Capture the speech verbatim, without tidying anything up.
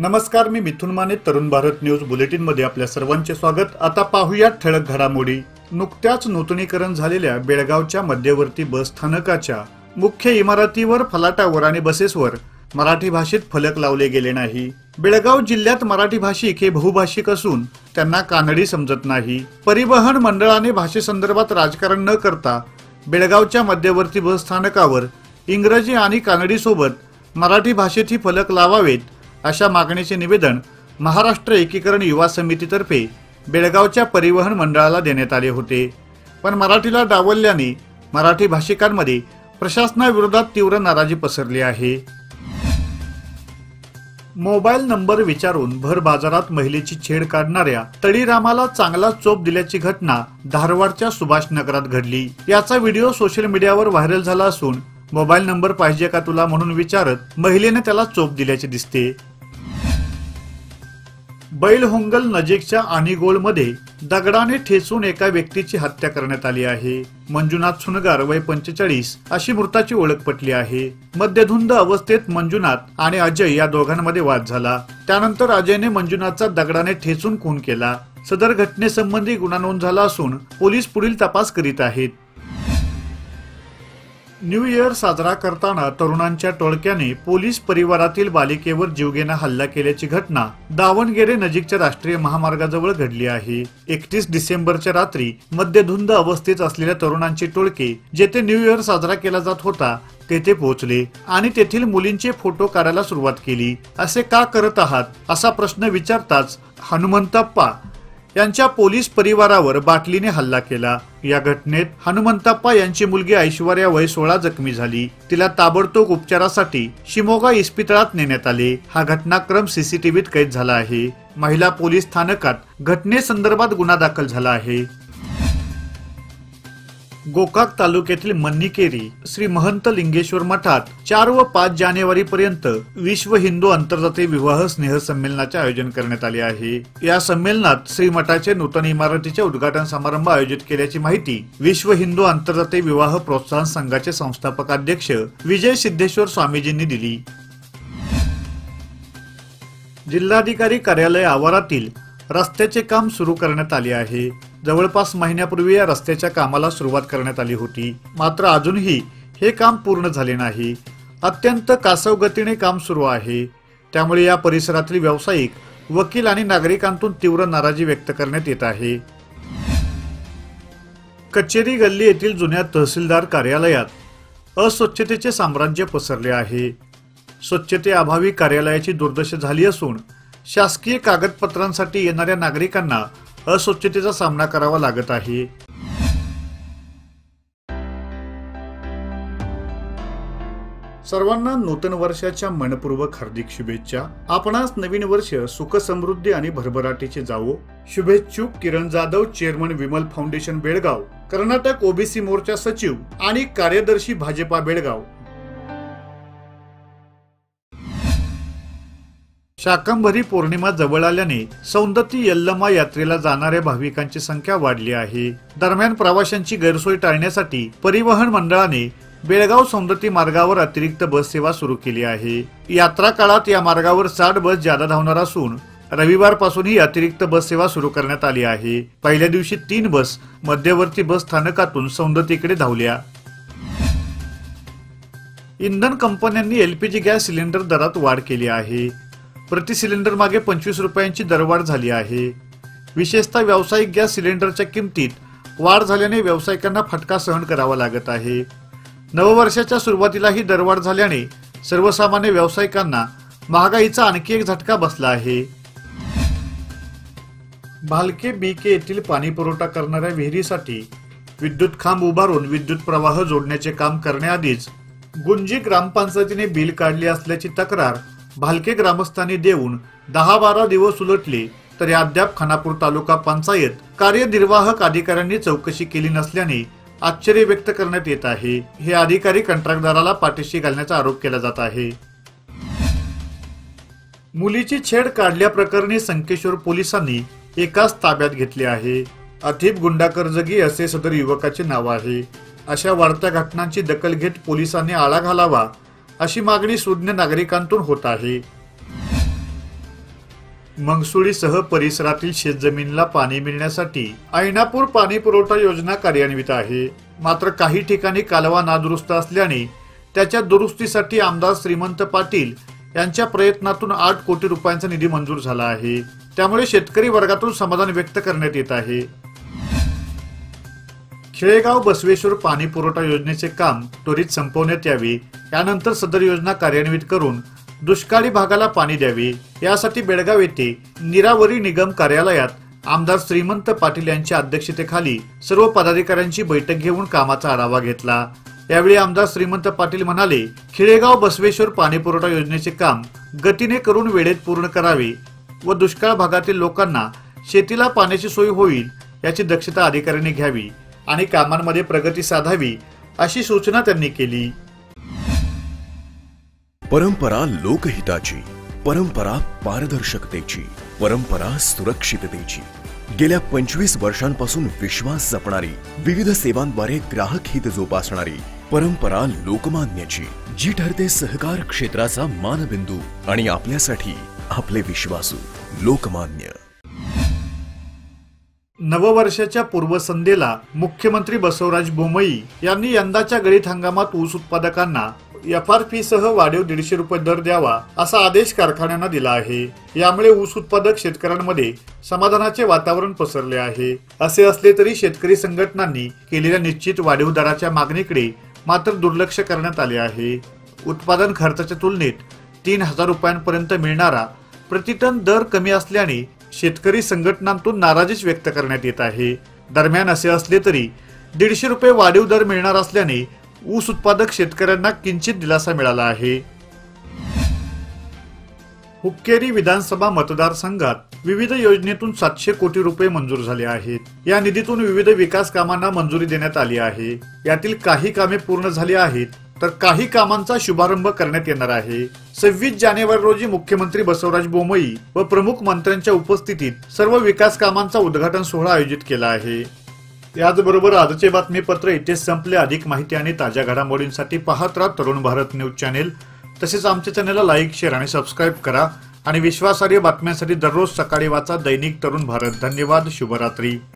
नमस्कार, मी मिथुन Mane. Tarun Bharat news bulletin मध्ये आपल्या सर्वांचे स्वागत. आता पाहूया ठळक घडामोडी. नुकत्याच नूतनीकरण झालेल्या बेळगावच्या मध्यवर्ती बस स्थानकाच्या मुख्य इमारतीवर, फलाटावर आणि बसेसवर मराठी भाषेत फलक लावले गेले नाही. बेळगाव जिल्ह्यात मराठी भाषिक हे बहुभाषिक असून त्यांना कानडी समजत नाही. परिवहन मंडळाने भाषेसंदर्भात राजकारण न करता बेळगावच्या मध्यवर्ती बस स्थानकावर इंग्रजी आणि कानडी सोबत मराठी भाषेतही फलक लावावेत अशा मागणीचे निवेदन महाराष्ट्र एकीकरण युवा समितीतर्फे बेळगावच्या परिवहन मंडळाला देण्यात आले होते. पण मराठीला डावलल्याने मराठी भाषिकांमध्ये प्रशासनाविरोधात तीव्र नाराजी पसरली आहे. मोबाईल नंबर विचारून भर बाजारात महिलेची छेड काढणाऱ्या तळीरामाला चांगला चोप दिल्याची घटना धारवाडच्या सुभाष नगरात घडली. याचा व्हिडिओ सोशल मीडियावर व्हायरल झाला असून मोबाईल नंबर पाहिजे का तुला म्हणून विचारत महिलेने त्याला चोप दिल्याचे दिसते. बैलहोंगल नजीकच्या आणिगोळमध्ये दगडाने ठेचून एका व्यक्तीची हत्या करण्यात आली आहे. मंजुनाथ सुनगार वय पंचेचाळीस अशी मृताची ओळख पटली आहे. मद्यधुंद अवस्थेत मंजुनाथ आणि अजय या दोघांमध्ये वाद झाला. त्यानंतर अजयने मंजुनाथचा दगडाने ठेचून खून केला. सदर घटनेसंबंधी गुन्हा नोंद झाला असून पोलीस पुढील तपास करीत आहेत. न्यू इयर साजरा करताना तरुणांच्या टोळक्याने पोलीस परिवारातील बालिकेवर जीवघेणा हल्ला केल्याची घटना दावणगेरे नजीकच्या राष्ट्रीय महामार्गाजवळ घडली आहे. एकतीस डिसेंबरच्या रात्री मद्यधुंद अवस्थेत असलेल्या तरुणांचे टोळके जेथे न्यू इयर साजरा केला जात होता तेथे पोहोचले आणि तेथील मुलींचे फोटो काढायला सुरुवात केली. असे का करत आहात असा प्रश्न विचारताच हनुमंतप्पा यांच्या पोलीस परिवारावर बाटलीने हल्ला केला. या घटनेत हनुमंतप्पा यांची मुलगी ऐश्वर्या वय सोळा जखमी झाली. तिला ताबडतोब उपचारासाठी शिमोगा इस्पितळात नेण्यात आले. हा घटनाक्रम सीसीटीव्हीत कैद झाला आहे. महिला पोलीस स्थानकात घटनेसंदर्भात गुन्हा दाखल झाला आहे. गोकाक तालुक्यातील मन्नीकेरी श्री महंत लिंगेश्वर मठात चार व पाच जानेवारी पर्यंत विश्व हिंदू आंतरजातीय विवाह स्नेह संमेलनाचे आयोजन करण्यात आले आहे. या संमेलनात श्री मठाचे नूतन इमारतीचे उद्घाटन समारंभ आयोजित केल्याची माहिती विश्व हिंदू आंतरजातीय विवाह प्रोत्साहन संघाचे संस्थापक अध्यक्ष विजय सिद्धेश्वर स्वामीजींनी दिली. जिल्हाधिकारी कार्यालय आवारातील रस्त्याचे काम सुरू करण्यात आले आहे. जवळपास महिन्यापूर्वी या रस्त्याच्या कामाला सुरुवात करण्यात आली होती. मात्र अजूनही हे काम पूर्ण झाले नाही. अत्यंत कासव गतीने काम सुरू आहे. त्यामुळे या परिसरातील व्यावसायिक, वकील आणि नागरिकांतून तीव्र नाराजी व्यक्त करण्यात येत आहे. कचेरी गल्ली येथील जुन्या तहसीलदार कार्यालयात अस्वच्छतेचे साम्राज्य पसरले आहे. स्वच्छतेअभावी कार्यालयाची दुर्दशा झाली असून शासकीय कागदपत्रांसाठी येणाऱ्या नागरिकांना अस्वच्छतेचा सामना करावा लागत आहे. सर्वांना नूतन वर्षाच्या मनपूर्वक हार्दिक शुभेच्छा. आपणास नवीन वर्ष सुख समृद्धी आणि भरभराटीचे जावो. शुभेच्छुक Kiran Jadhav, chairman Vimal Foundation Belgaum, Karnataka OBC Morcha सचिव आणि कार्यदर्शी भाजपा बेळगाव. शाकंभरी पौर्णिमा जवळ आल्याने सौंदती यल्लमा यात्रेला जाणाऱ्या भाविकांची संख्या वाढली आहे. दरम्यान प्रवाशांची गैरसोय टाळण्यासाठी परिवहन मंडळाने बेळगाव सौंदती मार्गावर अतिरिक्त बस सेवा सुरू केली आहे. यात्रा काळात या मार्गावर साठ बस ज्यादा धावणार असून रविवार पासून ही अतिरिक्त बस सेवा सुरू करण्यात आली आहे. पहिल्या दिवशी तीन बस मध्यवर्ती बस स्थानकातून सौंदतीकडे धावल्या. इंधन कंपन्यांनी एलपीजी गॅस सिलेंडर दरात वाढ केली आहे. प्रति सिलेंडर मागे पंचवीस रुपयांची दरवाढ झाली आहे. विशेषतः व्यावसायिक गॅस सिलेंडरच्या किमतीत वाढ झाल्याने व्यावसायिकांना फटका सहन करावा लागत आहे. नववर्षाच्या सुरुवातीला ही दरवाढ झाल्याने सर्वसामान्य व्यावसायिकांना महागाईचा आणखी एक झटका बसला आहे. भालके बीके येथील पाणी पुरवठा करणाऱ्या विहिरीसाठी विद्युत खांब उभारून विद्युत प्रवाह जोडण्याचे काम करण्याआधीच गुंजी ग्रामपंचायतीने बिल काढले असल्याची तक्रार भालके ग्रामस्थांनी देऊन दहा बारा दिवस उलटले तरी अद्याप खानापूर तालुका पंचायत कार्यनिर्वाहक अधिकाऱ्यांनी चौकशी केली नसल्याने आश्चर्य व्यक्त करण्यात येत आहे. हे अधिकारी कंत्राटदाराला पाठीशी घालण्याचा आरोप केला जात आहे. मुलीची छेड काढल्याप्रकरणी संकेश्वर पोलिसांनी एकाच ताब्यात घेतले आहे. अथिप गुंडाकरजगी असे सदर युवकाचे नाव आहे. अशा वाढत्या घटनांची दखल घेत पोलिसांनी आळा घालावा अशी मागणी सुज्ञ नागरिकांतून होत आहे. मंगसुळीसह परिसरातील शेतजमिनीला पाणी मिळण्यासाठी ऐनापूर पाणी पुरवठा योजना कार्यान्वित आहे. मात्र काही ठिकाणी कालवा नादुरुस्त असल्याने त्याच्या दुरुस्तीसाठी आमदार श्रीमंत पाटील यांच्या प्रयत्नातून आठ कोटी रुपयांचा निधी मंजूर झाला आहे. त्यामुळे शेतकरी वर्गातून समाधान व्यक्त करण्यात येत आहे. खेळेगाव बसवेश्वर पाणी पुरवठा योजनेचे काम त्वरित संपवण्यात यावे, यानंतर सदर योजना कार्यान्वित करून दुष्काळी भागाला पाणी द्यावे, यासाठी बेळगाव येथे निरावरी निगम कार्यालयात आमदार श्रीमंत पाटील यांच्या अध्यक्षतेखाली सर्व पदाधिकाऱ्यांची बैठक घेऊन कामाचा आढावा घेतला. यावेळी आमदार श्रीमंत पाटील म्हणाले, खेळेगाव बसवेश्वर पाणी पुरवठा योजनेचे काम गतीने करून वेळेत पूर्ण करावे व दुष्काळ भागातील लोकांना शेतीला पाण्याची सोय होईल याची दक्षता अधिकाऱ्यांनी घ्यावी आणि कामांमध्ये प्रगती साधावी, अशी सूचना त्यांनी केली. परंपरा लोकहिताची, परंपरा पारदर्शकतेची, परंपरा सुरक्षिततेची. गेल्या पंचवीस वर्षांपासून विश्वास जपणारी, विविध सेवांद्वारे ग्राहक हित जोपासणारी परंपरा लोकमान्याची, जी ठरते सहकार क्षेत्राचा मानबिंदू आणि आपल्यासाठी आपले विश्वासू लोकमान्य. नववर्षाच्या पूर्वसंध्येला मुख्यमंत्री बसवराज बोमई यांनी यंदाच्या गळीत हंगामात ऊस उत्पादकांना एफ आर पी सह वाढीव दीडशे रुपये दर द्यावा असा आदेश कारखान्यांना दिला आहे. यामुळे ऊस उत्पादक शेतकऱ्यांमध्ये समाधानाचे वातावरण पसरले आहे. असे असले तरी शेतकरी संघटनांनी केलेल्या निश्चित वाढीव दराच्या मागणीकडे मात्र दुर्लक्ष करण्यात आले आहे. उत्पादन खर्चाच्या तुलनेत तीन हजार रुपयांपर्यंत मिळणारा प्रतिटन दर कमी असल्याने शेतकरी संघटनांतून नाराजीच व्यक्त करण्यात येत आहे. दरम्यान असे असले तरी दीडशे रुपये वाढीव दर मिळणार असल्याने ऊस उत्पादक शेतकऱ्यांना किंचित दिलासा मिळाला आहे. हुक्केरी विधानसभा मतदारसंघात विविध योजनेतून सातशे कोटी रुपये मंजूर झाले आहेत. या निधीतून विविध विकास कामांना मंजुरी देण्यात आली आहे. यातील काही कामे पूर्ण झाली आहेत तर काही कामांचा शुभारंभ करण्यात येणार आहे. सव्वीस जानेवारी रोजी मुख्यमंत्री बसवराज बोमई व प्रमुख मंत्र्यांच्या उपस्थितीत सर्व विकास कामांचा उद्घाटन सोहळा आयोजित केला आहे. याचबरोबर आजचे बातमीपत्र इथेच संपले. अधिक माहिती आणि ताज्या घडामोडींसाठी पाहत राहा तरुण भारत न्यूज चॅनेल. तसेच आमच्या चॅनेलला लाईक, शेअर आणि सबस्क्राईब करा आणि विश्वासार्ह बातम्यांसाठी दररोज सकाळी वाचा दैनिक तरुण भारत. धन्यवाद. शुभरात्री.